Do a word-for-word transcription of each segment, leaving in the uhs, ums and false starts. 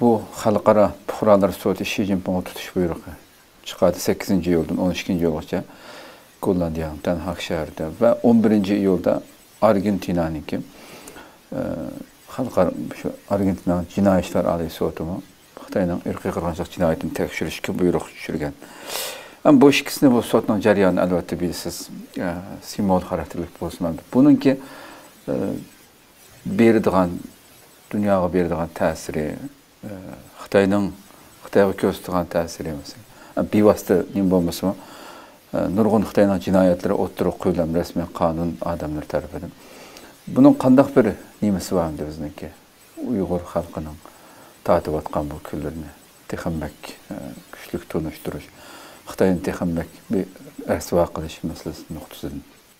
bu Xalqaro Fuqarolar sudi Xi Jinpingga tutish buyrug'i chiqadi sakkizinchi iyuldan o'n ikkinchi iyulgacha Gollandiyaning Den Haag shahrida va o'n birinchi iyulda Argentinaniki xalqaro shu Argentinaning jinoiy ishlar oliy sudi Xitoyning irqiy qirg'inchilik jinoyatini tekshirishga buyruq tushirgan. Ama bu ikkisini bu sotning jarayoni albatta bilasiz simbol xarakterli bo'lsa, buningki beradigan dunyoga beradigan ta'siri Xitoyning Xitoyga ko'rsatgan ta'siri emas. Bevosita nima bo'lmasa, nurg'un Xitoyning jinoyatlari o'ttirib qo'yilgan rasmiy qonun odamlar tomonidan. Buning qanday bir nimasi bor edi bizniki? Uyg'ur xalqining tatib atgan bu kunlarni texambak kuchli to'nishtirish, Xitoyning texambak bir rasvo qilish masalasi nuqtasidan.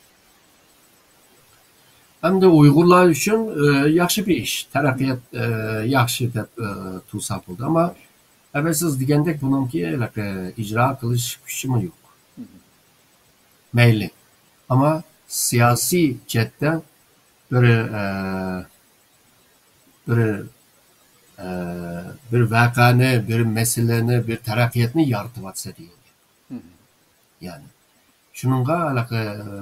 Hamda Uyg'urlar uchun yaxshi bir ish, taraqqiyot yaxshi deb tursa bo'ldi, ammo siz degandek buningki ijro qilish kuchi yo'q. Mayli. Ammo siyosiy jihatdan bir bir bir voqeani, bir masalani, bir taraqqiyotni yaratib atsa degan. Ya'ni shuningga aloqa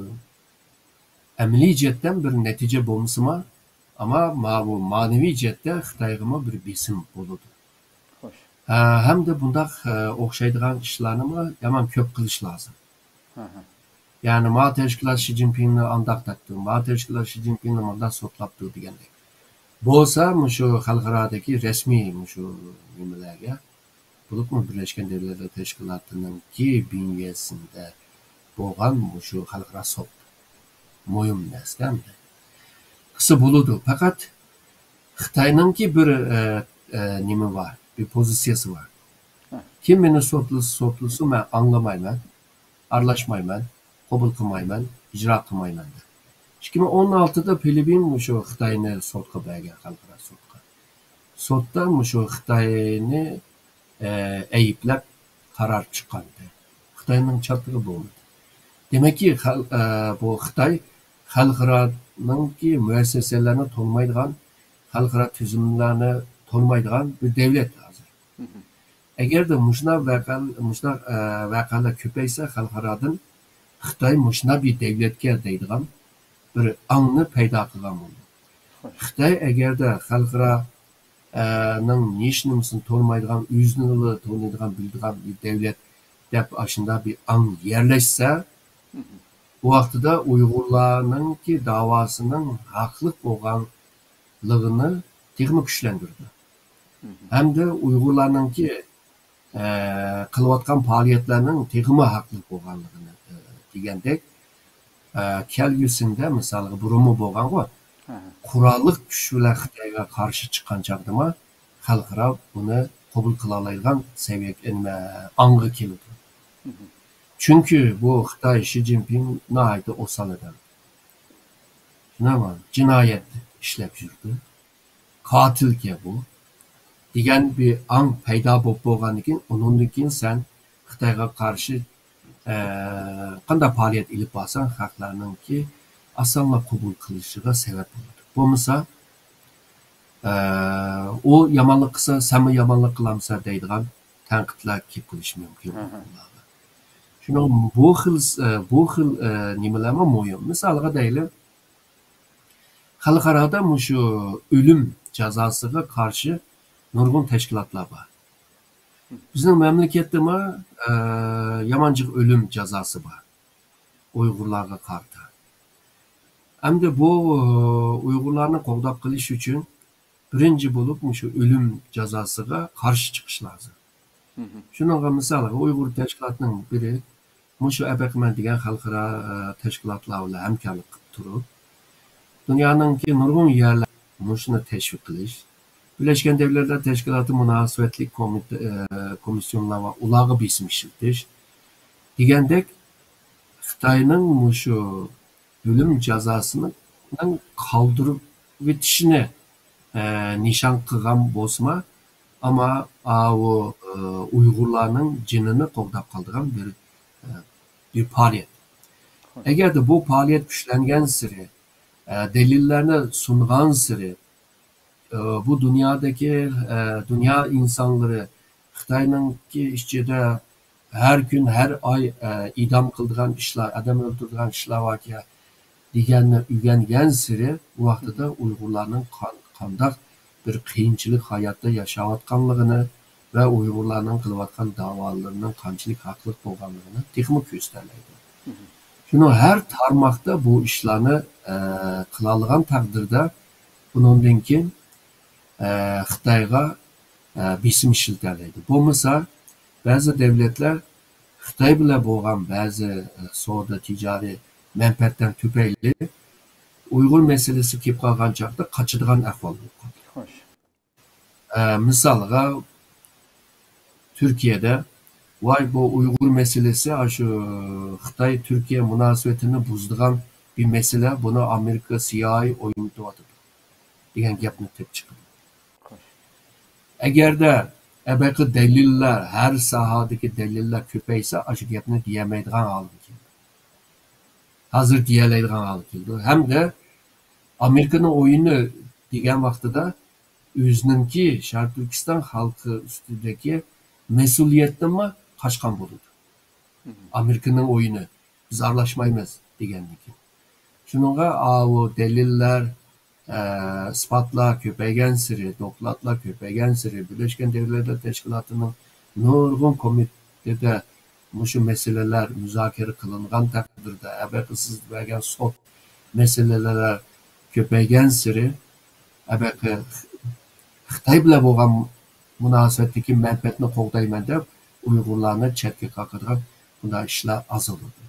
amaliy jihatdan bir natija bo'lmasimi, ammo bu ma'naviy jihatda Xitoyga bir besim bo'ladi. Xo'sh. Hamda bundaq o'xshaydigan ishlarni yomon ko'p qilish lozim. Ya'ni ma tashkilot Xi Jinpingni andaq tatdi, ma tashkilot Xi Jinpingni bundan sotlabdi degandek. Bo'lsa, shu xalqarodagi rasmiy shu nimalarga bo'lib Birlashgan Davlatlar Tashkilotininki binyasida bo'lgan shu xalqaro sot muhim narsa. Qisa bo'ladi, faqat Xitoyningki bir nima bor, bir pozitsiyasi bor. Kim meni sotlasa sotlasa men anglamayman, aralashmayman, qabul qilmayman, ijro qilmayman. ikki ming o'n oltida Filippin shu Xitoyni sotga bergan xalqaro sotga. Sotda shu Xitoyni ayblab qaror chiqqandi. Xitoyning chatligi bo'ldi. Demakki, bu Xitoy xalqaroninki muassasalarni to'lmaydigan, xalqaro tuzumlarni to'lmaydigan bir davlat hozir. Agarda mushna mushna voqealar ko'paysa xalqarodan Xitoy mushna bir davlatga deydigan bir angni paydo qilgan bo'ldi. Xitoy agarda xalqaroning nishnisini to'lmaydigan, o'zini to'lmaydigan bildigan bir davlat deb ashunda bir ang yerlashsa, bu vaqtida Uyg'urlarningki davosining haqli bo'lganligini texnik kuchlantirdi. Hamda Uyg'urlarningki qilayotgan faoliyatlarning texnik haqli bo'lganligini degandek, kelgusida misolga burunmi bo'lgan-ku, qurolli kuch bilan Xitoyga qarshi chiqqan chaqdima xalqaro buni qabul qila oladigan saviyaga anga keldi. Chunki bu Xitoy Xi Jinping nihoyatda osal odam. Nima? Jinoyat ishlab yurdi. Qotilga bu degan bir ang paydo bo'lib bo'lgandan keyin, undan keyin sen Xitoyga qarshi qanday faoliyat ilib borsan, xalqlarningki osonla qabul qilishiga sabab bo'ladi. Bo'lmasa, u yomonlik qilsa, sen yomonlik qilamsa deydigan tanqidlar kelib qilishi mumkin. Shuning bu xil bu xil nimalarga muhim. Misolga deylik, xalqaroda shu o'lim jazosiga qarshi nurg'un tashkilotlar bor. Bizning mamlakatda yamanchiq o'lim jazosi bor Uyg'urlarga qarshi. Hamda bu Uyg'urlarni qo'g'dab qilish uchun birinchi bo'lib shu o'lim jazosiga qarshi chiqish lozim. Shuningga misolga Uyg'ur tashkilotining biri shu ABQMan degan xalqaro tashkilotlar bilan hamkorlik qilib turib, dunyoningki nurg'un yerlar shuni tashviq qilish, Birlashgan Davlatlar Tashkiloti munosabatli komissiyonlar va ularga besim ishiltish degandek Xitoyning shu o'lim jazosini qoldirib o'tishini nishon qilgan bo'lsa, ammo u Uyg'urlarning jinini qo'g'dab qoldigan bir bir faoliyat. Agarda bu faoliyat kuchlangan siri, dalillarni sungan siri e, bu dünyadaki e, dünya insanları Xitayninki içinde her gün, her ay e, idam kıldırgan işler, adam öldürgen işler var ki deganni ügengen siri bu vaqtida Uyg'urlarning qanday bir qiyinchilik hayotda yashayotganligini va Uyg'urlarning qilayotgan da'volarining qanchalik haqli bo'lganligini texmi ko'rsatadi. Shuni har tarmoqda bu ishlarni e, qila olgan taqdirda bundan keyin e, Xitoyga e, besim ishiltiradi. Bo'lmasa ba'zi davlatlar Xitoy bilan bo'lgan ba'zi e, savdo tijoriy menfaatdan tüpeyli Uyghur meselesi kelib qolgan chaqda qochadigan ahvol bo'lib qoldi. Xo'sh. E, misolga Turkiyada voy bu Uyghur meselesi shu Xitoy Turkiya munosabatini buzdigan bir mesele, buni Amerika C I A o'ynatyapti degan gapni tep chiqadi. Agarda abaqa dalillar, har sohadagi dalillar ko'paysa, shu gapni deyamaydigan holga keldi. Hazır diyelaydigan holga keldi. Hamda Amerika'nın oyunu degan vaqtida o'zininki Sharq Turkiston xalqi ustidagi mas'uliyatni qaçqan bo'ldi. Amerika'nın oyunu biz aralashmaymiz degandiki. Shuningga o dalillar, e, isbotlar ko'paygan siri, dokladlar ko'paygan siri Birleşken Devletler Teşkilatı'nın nurg'un komiteda mushu meseleler müzakere kılıngan takdirde abaqisiz bergan sot meseleler ko'paygan siri abaqa Xitoy bilan bo'lgan munosabatdagi manfaatni qo'g'dayman deb Uyg'urlarni chetga qaqirgan bunday ishlar azaladi.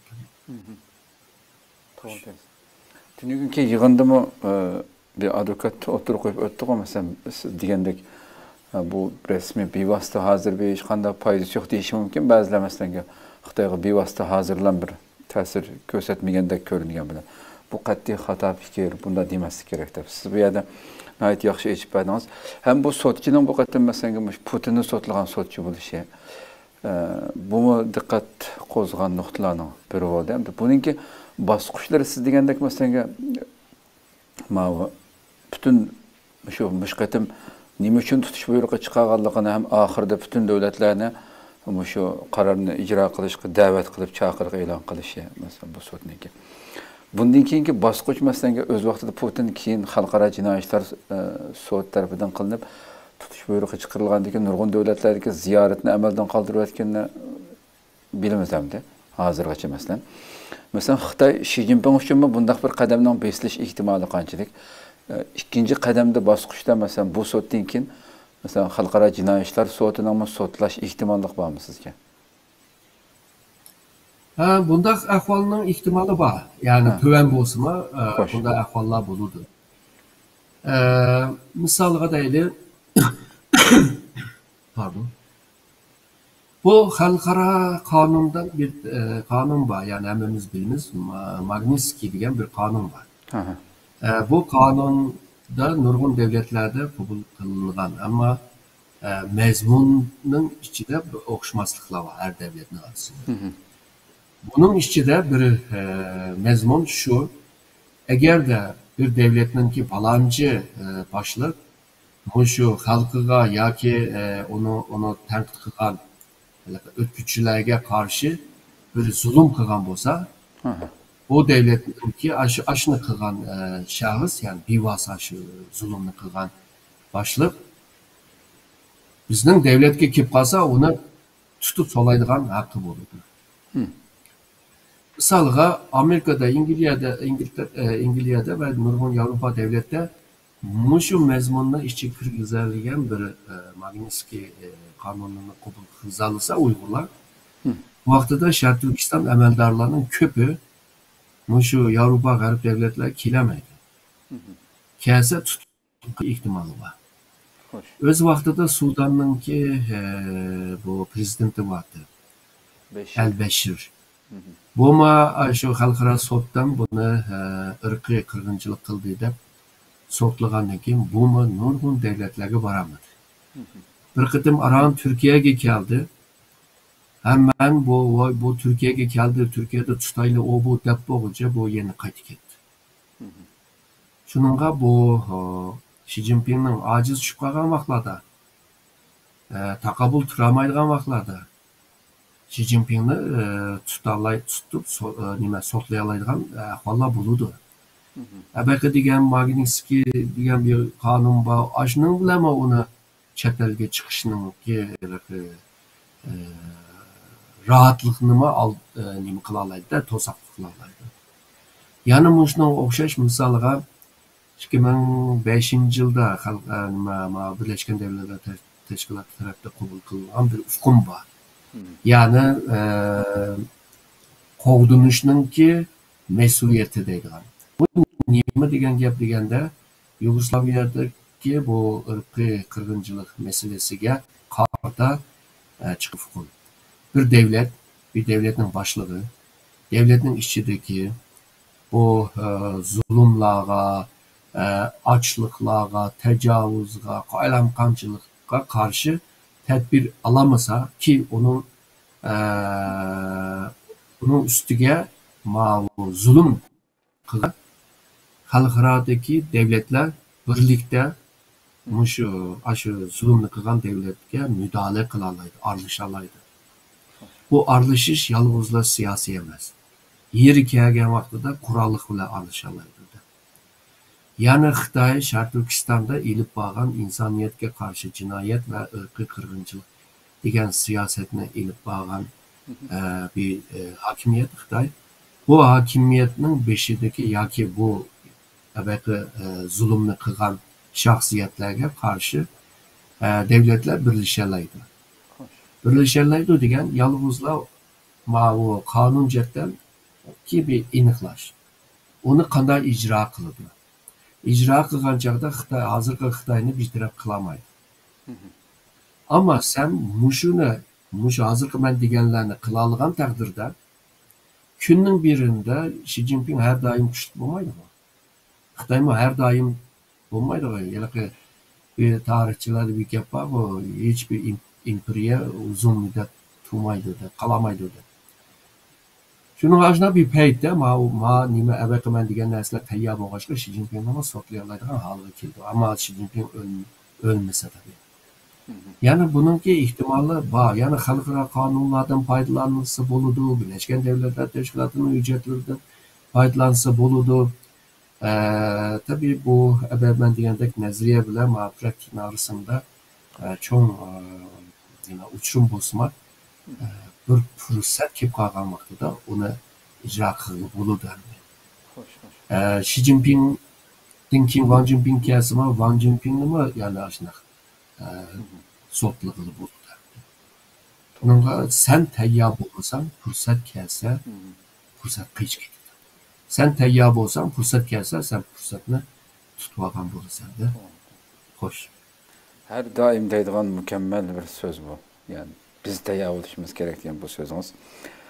To'g'ri. Tungi yig'indimi bir advokat o'tirib qo'yib o'tdi qo'y, masalan, degandek bu rasmiy bevosita hozir bir hech qanday foydasi yo'q deyish mumkin. Ba'zilar masalan Xitoyga bevosita hozirlan bir ta'sir ko'rsatmagandek ko'ringan bilan. Bu qat'iy xato fikr, bunda demaslik kerak deb. Siz bu yerda nihoyat yaxshi aytib berdingiz. Ham bu sotchining bu qatim masalan Putinni sotlagan sotchi bo'lishi, bu diqqat qo'zg'agan nuqtalarning biri bo'ldi. Hamda buningki bosqichlari siz degandek masalan ma butun shu mushqatim nima uchun tutish buyrug'i chiqarganligini ham oxirida butun davlatlarni shu qarorni ijro qilishga da'vat qilib chaqiriq e'lon qilishi masalan bu sudniki. Bundan keyingi bosqich masalan o'z vaqtida Putin keyin xalqaro jinoiy ishlar sud tarafidan qilinib tutish buyrug'i chiqarilgandan keyin nurg'un davlatlardagi ziyoratni amaldan qoldirayotganini bilamiz hamda hozirgacha masalan. Masalan Xitoy Xi Jinping uchun bunday bir qadamning besilish ehtimoli qanchalik? Ikkinchi qadamda bosqichda masalan bu suddan keyin masalan xalqaro jinoiy ishlar sudining sudlash ehtimoli bormi sizga? Ha, bunday ahvolning ehtimoli bor. Ya'ni tuvan bo'lsa-mi, bunday ahvollar bo'ladi. E, misolga deylik, pardon. Bu xalqaro qonundan bir e, qonun var. Yani hemimiz bilimiz Magnitsky degan bir qonun var. E, bu qonunda nurg'un davlatlarda qabul qilingan, ammo e, mazmunning ichida bir o'xshashmasliklar var har davlatning orasida. Bunun ichida bir e, mazmun shu: agarda bir davlatninki falonchi e, boshliq shu xalqiga yoki e, uni uni tanqid qilgan o'tkichilarga qarshi bir zulm qilgan bo'lsa, o devletninki aşı aşını qilgan e, şahıs, yani bevosita shu zulmni qilgan boshliq bizning davlatga kelib qolsa, uni tutib solaydigan haqqi bo'ladi. Misolga Amerikada, Angliyada, Angliyada va nurg'un Yevropa davlatda mushu mazmunni ichiga kirgizilgan bir e, Magnitsky e, qonunini qabul qilsa Uyg'urlar, bu vaqtida Sharq Turkiston amaldorlarining ko'pi mushu Yevropa g'arb davlatlari kelamaydi. Kelsa tutib ehtimoli bor. O'z vaqtida Sudanninki e, bu prezidenti vardı. Al-Bashir. Buma shu xalqaro suddan buni e, irqiy qirg'inchilik qildi deb sotlagandan keyin buma nurg'un davlatlarga boramadi. Bir qitim Aran Türkiye'ye geldi. Hemen bu bu Türkiye'ye geldi. Türkiye'de tutaylı o bu dep boğunca bu yeni qaytib ketdi. Şununla bu Xi Jinpingning aciz tushib qolgan vaqtlarda, e, taqabul turamaydigan vaqtlarda Xi Jinpingni e, tutalay tutib, so, e, nima sotlay oladigan ahvollar bo'ladi. Abaqa degan Magnitsky degan bir qonun bor. Ashning bilan uni chet elga chiqishning e, rahatlikni al e, nima qila oladi, to'saqlik qila oladi. Yana shunga o'xshash misolga ikki ming beshinchi yilda nima Birlashgan Davlatlar Tashkiloti tomonidan qabul qilingan bir hukm bor. Ya'ni e, qovdinishningki mas'uliyati deydigan. Bu nima degan gap deganda, Yugoslaviyadagi bu irqiy qirg'inchilik masalasiga qarata e, chiqib hukm. Bir davlat, bir davlatning boshlig'i, davlatning ichidagi bu e, zulmlarga, e, ochliklarga, tajovuzga, qaylanqamchilikqa qarshi tadbir alamasa ki onun e, onun üstüge ma zulüm kılan xalqaradaki devletler birlikte şu aşı zulümni kılan devletke müdahale kılalaydı, aralışalaydı. Bu aralışış yalnızla siyasi emas. Yeri kelgan vaqtida qurollik bilan aralışalaydı. Yani Xitoy Sharq Turkistonda ilib borgan insoniyatga qarshi jinoyat va irqiy qirg'inchilik degan siyosatni ilib borgan e, bir e, hokimiyat Xitoy. Bu hokimiyatning beshidagi yoki bu abaqa e, zulmni qilgan shaxsiyatlarga qarshi e, davlatlar birlashalaydi. Birlashalaydi degan yolg'izlar ma bu qonun jihatdan ki bir aniqlash. Uni qanday ijro qiladi? İcra qilgan chaqda Xitoy hozirgi Xitoyni betaraf qilolmaydi. Ammo sen mushuni, mush hozirgi men deganlarni qila olgan taqdirda kunning birida Xi Jinping har doim kuchli bo'lmaydi. Xitoymi har doim bo'lmaydi. Ya'ni bir tarixchilarda bir gap bor, bu hech bir imperiya uzun muddat turmaydi, qolamaydi. Şunun ajna bir paytda ma ma nima abaqiman degan narsalar tayyor bo'lg'achqa Xi Jinpingni sotlay oladigan holga keldi. Ammo Xi Jinping o'lmasa tabii. Yani bununki ehtimoli bor. Yani xalqaro qonunlardan foydalansa bo'ladi, Birlashgan Davlatlar Tashkilotining hujjatlaridan foydalansa bo'ladi. E, tabii bu abaqiman degandek nazariya bilan ma praktik narsamda e, cho'ng e, uchun bo'lsa e, bir fursat kelib qolgan vaqtida uni ijro qilib bo'ladi. E, Xi Jinpingdan keyin Wang Jinping kelsimi, Wang Jinpingnimi yana shunaqa e, sotli qilib bo'ladi. Bunga sen tayyor bo'lmasang, fursat kelsa, fursat qiych ketadi. Sen tayyor bo'lsang, fursat kelsa, sen fursatni tutib olgan bo'lasan-da. Xo'sh. Her daim deydigan mükemmel bir söz bu. Yani biz tayyor olishimiz gerek degan bu sözünüz.